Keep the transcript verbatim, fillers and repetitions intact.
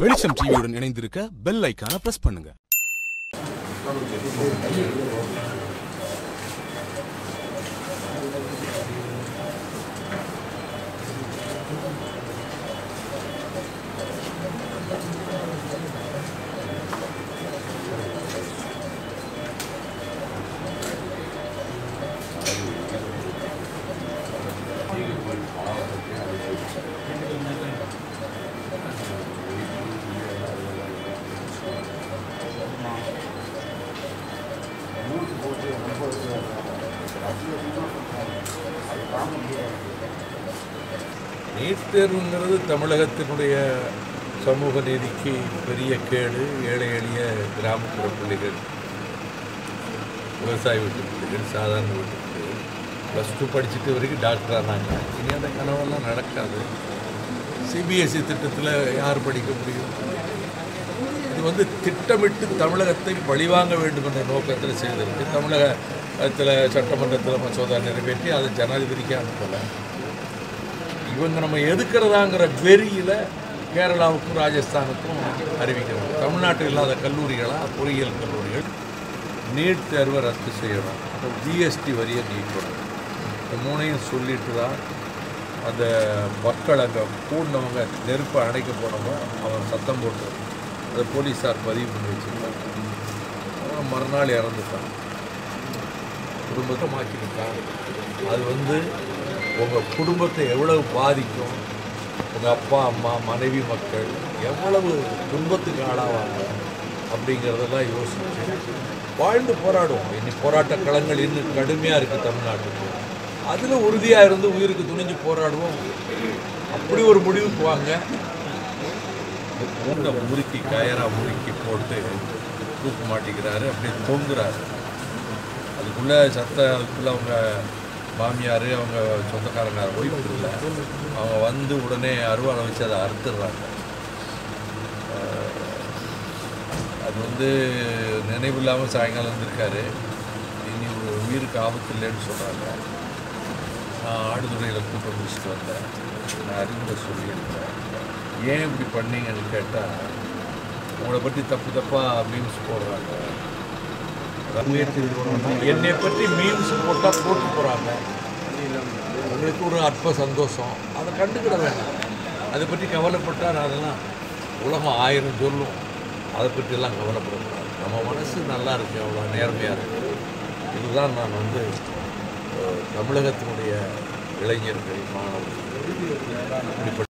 வெளிச்சம் டிவியுடன் இணைந்திருக்க பெல் ஐகானை பிரஸ் பண்ணுங்க. நீட் தேர்வுங்கிறது தமிழகத்தினுடைய சமூக நீதிக்கு பெரிய கேடு. ஏழை எளிய கிராமப்புற பிள்ளைகள், விவசாய வீட்டு பிள்ளைகள், சாதாரண வீட்டு பிள்ளைகள் ப்ளஸ் டூ படிச்சுட்டு வரைக்கும் டாக்டர் ஆனாங்க. இனி அந்த கனவெல்லாம் நடக்காது. சிபிஎஸ்சி திட்டத்தில் யார் படிக்க முடியும்? இது வந்து திட்டமிட்டு தமிழகத்தை பழிவாங்க வேண்டும் என்ற நோக்கத்தில் செய்திருக்கு. தமிழகத்தில் சட்டமன்றத்தில் மசோதா நிறைவேற்றி அதை ஜனாதிபதிக்கு அனுப்பலை. இவங்க நம்ம எதுக்கிறதாங்கிற வெறியில் கேரளாவுக்கும் ராஜஸ்தானுக்கும் அறிவிக்கிறாங்க. தமிழ்நாட்டில் இல்லாத கல்லூரிகளாக பொறியியல் கல்லூரிகள் நீட் தேர்வை ரத்து செய்யணும், ஜிஎஸ்டி வரியை நீக்கணும். இந்த மூணையும் சொல்லிட்டு தான் அந்த மக்கள் அங்கே கூடினவங்க நெருப்பை அணைக்க போனவங்க அவன் சத்தம் போட்டு அதை போலீஸார் பதிவு பண்ணி வச்சுருக்காங்க. அவன் மறுநாள் இறந்துட்டான், குடும்பத்தை மாற்றிக்கிட்டான். அது வந்து உங்கள் குடும்பத்தை எவ்வளவு பாதிக்கும், உங்கள் அப்பா அம்மா மனைவி மக்கள் எவ்வளவு துன்பத்துக்கு ஆளாவாங்க அப்படிங்கிறதெல்லாம் யோசிச்சு வாழ்ந்து போராடுவோம். இன்னைக்கு போராட்ட களங்கள் இன்னும் கடுமையாக இருக்குது தமிழ்நாட்டுக்கு. அதில் உறுதியாக இருந்து உயிருக்கு துணிஞ்சு போராடுவோம். அப்படி ஒரு முடிவுக்கு வாங்க. கூண்டை முறுக்கி கயராக முறுக்கி போட்டு தூக்க மாட்டிக்கிறாரு, அப்படியே தொங்குறாரு. அதுக்குள்ளே சத்த அதுக்குள்ளே அவங்க மாமியார் அவங்க சொந்தக்காரங்க ஒய்ஃப் இல்லை, அவங்க வந்து உடனே அருவாளை வச்சு அதை அறுத்துடுறாங்க. அது வந்து நினைவில்லாமல் சாயங்காலம் இருந்திருக்காரு. இனி உயிருக்கு ஆபத்து இல்லைன்னு சொல்கிறாங்க. நான் ஆடுதுறையில் கூட்டம் முடிச்சுட்டு வந்தேன். நான் அறிவுரை சொல்லியிருந்தேன். ஏன் இப்படி பண்ணீங்கன்னு கேட்டால், உங்களை பற்றி தப்பு தப்பாக மீம்ஸ் போடுறாங்க. முயற்சி என்னை பற்றி மீம்ஸ் போட்டால் போட்டு போகிறாங்க. உங்களுக்கு ஒரு அற்ப சந்தோஷம், அதை கண்டுக்கிட வேண்டாம். அதை பற்றி கவலைப்பட்டால் அதெல்லாம் உலகம் ஆயிரம் சொல்லும். அதை பற்றியெல்லாம் கவலைப்படக்கூடாது. நம்ம மனசு நல்லா இருக்கு, அவ்வளோ நேர்மையாக இருக்குது. இதுதான் நான் வந்து தமிழகத்தினுடைய இளைஞர்கள், மாணவர்கள் இப்படிப்பட்ட